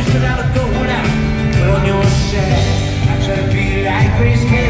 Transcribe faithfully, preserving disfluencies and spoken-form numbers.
straight out of the hole now. Put on your shirt, I try to be like Grace Kelly.